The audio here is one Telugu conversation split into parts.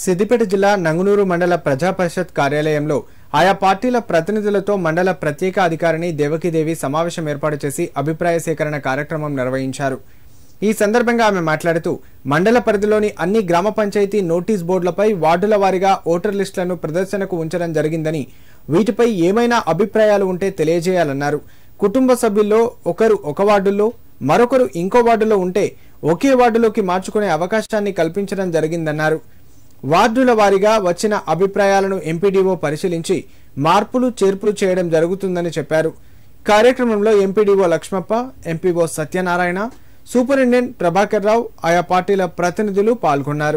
సిద్దిపేట జిల్లా నంగునూరు మండల ప్రజా పరిషత్ కార్యాలయంలో ఆయా పార్టీల ప్రతినిధులతో మండల ప్రత్యేక అధికారిని దేవకీదేవి సమావేశం ఏర్పాటు చేసి అభిప్రాయ సేకరణ కార్యక్రమం నిర్వహించారు. ఈ సందర్భంగా ఆమె మాట్లాడుతూ మండల పరిధిలోని అన్ని గ్రామ పంచాయతీ నోటీస్ బోర్డులపై వార్డుల వారీగా ఓటర్ లిస్టులను ప్రదర్శనకు ఉంచడం జరిగిందని, వీటిపై ఏమైనా అభిప్రాయాలు ఉంటే తెలియజేయాలన్నారు. కుటుంబ సభ్యుల్లో ఒకరు ఒక వార్డుల్లో మరొకరు ఇంకో వార్డులో ఉంటే ఒకే వార్డులోకి మార్చుకునే అవకాశాన్ని కల్పించడం జరిగిందన్నారు. వార్డుల వారీగా వచ్చిన అభిప్రాయాలను ఎంపీడీఓ పరిశీలించి మార్పులు చేర్పులు చేయడం జరుగుతుందని చెప్పారు. కార్యక్రమంలో MPDO Lakshmappa, MPO Satyanarayana, superintendent Prabhakar Rao, ఆయా పార్టీల ప్రతినిధులు పాల్గొన్నారు.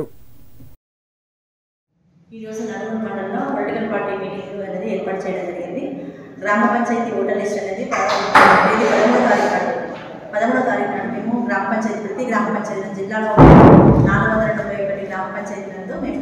ఈరోజు నల్గొండ మండలంలో పొలిటికల్ పార్టీ మీటింగ్ అనేది ఏర్పాటు చేయడం జరిగింది. గ్రామ పంచాయతీ ఓటర్ లిస్ట్ అనేది 13వ తారీఖు నాడు మేము గ్రామ పంచాయతీ ప్రతి గ్రామ పంచాయతీ జిల్లాలో 471 గ్రామ పంచాయతీ నందు మేము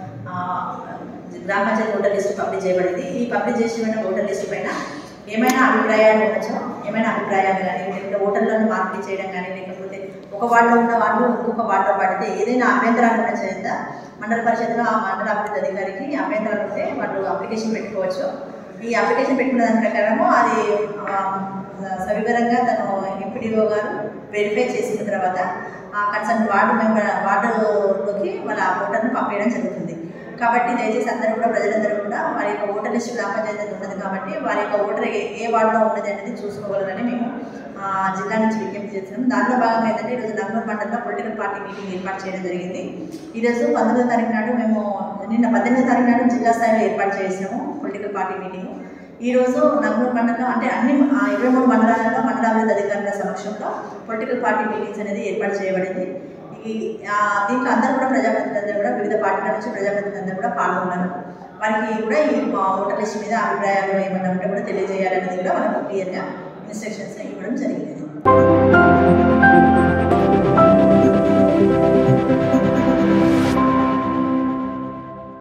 గ్రామ పంచాయతీ ఓటర్ లిస్టు పబ్లిష్ చేయబడింది. ఈ పబ్లిష్ చేసిన ఓటర్ లిస్టు పైన ఏమైనా అభిప్రాయాలు ఉండొచ్చో, ఏమైనా అభిప్రాయాలు కానీ, లేకపోతే ఓటర్లను మార్పిడి చేయడం కానీ, లేకపోతే ఒక వార్డులో ఉన్న వాళ్ళు ఇంకొక వార్డులో పడితే ఏదైనా అభ్యంతరాలు ఉన్న చేత మండల పరిషత్లో ఆ మండల అభివృద్ధి అధికారికి అభ్యంతరాలు ఉంటే వాళ్ళు అప్లికేషన్ పెట్టుకోవచ్చు. ఈ అప్లికేషన్ పెట్టుకున్న దాని ప్రకారము అది సవివరంగా తను ఎంపీడీఓ గారు వెరిఫై చేసిన తర్వాత ఆ కన్సర్న్ వార్డులోకి వాళ్ళ ఓటర్ను పంపించడం జరుగుతుంది. కాబట్టి దయచేసి అందరూ కూడా, ప్రజలందరూ కూడా వారి యొక్క ఓటర్ లిస్టు గ్రామ పంచాయతీ ఉన్నది కాబట్టి వారి యొక్క ఓటర్ ఏ వార్డులో ఉన్నది అనేది చూసుకోవాలని మేము జిల్లా నుంచి విజ్ఞప్తి చేస్తున్నాము. దాంట్లో భాగంగా ఏంటంటే ఈరోజు నంగనూరు మండలంలో పొలిటికల్ పార్టీ మీటింగ్ ఏర్పాటు చేయడం జరిగింది. ఈరోజు 19వ తారీఖు నాడు మేము నిన్న 18వ తారీఖు నాడు జిల్లా స్థాయిలో ఏర్పాటు చేసినాము పొలిటికల్ పార్టీ మీటింగ్. ఈరోజు నంగనూరు మండలంలో అంటే అన్ని 23 మండలాలలో మండలాభివృద్ధి అధికారుల సమక్షంలో పొలిటికల్ పార్టీ మీటింగ్స్ అనేది ఏర్పాటు చేయబడింది. దీంట్లో అందరూ కూడా ప్రజాప్రతినిధులందరూ కూడా వివిధ పార్టీల నుంచి ప్రజాప్రతినిధులందరూ కూడా పాల్గొన్నారు. వారికి కూడా ఈ ఓటర్ లిస్ట్ మీద అభిప్రాయాలు ఏమన్నా ఉంటే కూడా తెలియజేయాలనేది కూడా మనకు క్లియర్గా ఇన్స్ట్రక్షన్స్ ఇవ్వడం జరిగింది.